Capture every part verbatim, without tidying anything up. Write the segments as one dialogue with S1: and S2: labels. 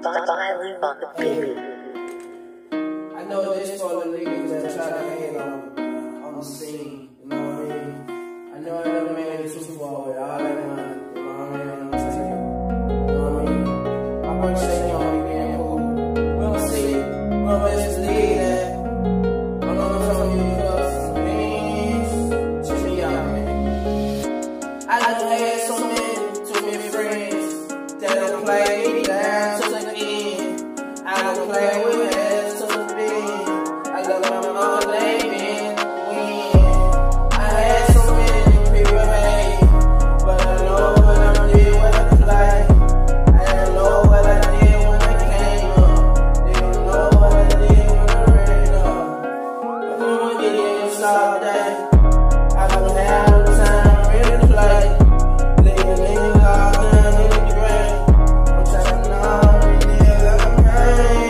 S1: Violent on the beat.
S2: I know this for the niggas that try to hate on, uh, on the scene, you know what I mean? I know I never made it too far with all that money, you know what I mean? I'm saying, you know what I mean? I work shaking on me being cool. We don't see, we don't mislead that. I'm gonna tell you because some things check me out, man. I done had so many, too many friends that don't play me down to the end. I don't play with it. I love my mama, they been win. I had so many people hate, but I know what I did when I play. I know what I did when I came up. Didn't know what I did when I ran up. But when we get in all day, I don't have no time to really play. Leaving niggas all down in the grave. I'm tapping all these niggas I'm pain.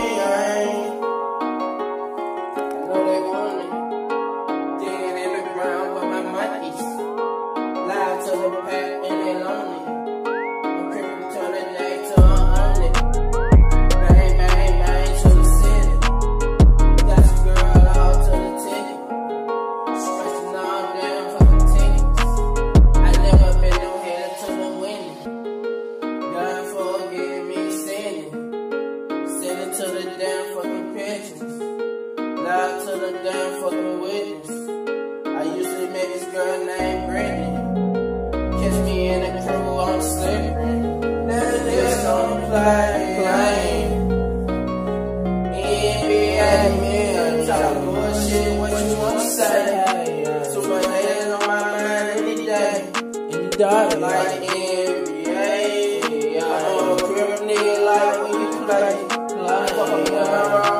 S2: Live to the pack and they lonely. I'm creeping to the day till I'm on it. Bang, bang, bang to the city. Got your girl all to the ticket. Stretching all damn fucking tickets. I never been no headed to the winning. God forgive me sinning. Send it to the damn fucking pictures. Live to the damn fucking witness. I used to meet this girl named Brittany. Kiss me in the crew, I'm slippery. Never just on the plane. N B A, man, talking bullshit, what you wanna say? Too much haters on my mind any day. In the dark, like the N B A. I'm a crib nigga like when you play. Like, fuck me around.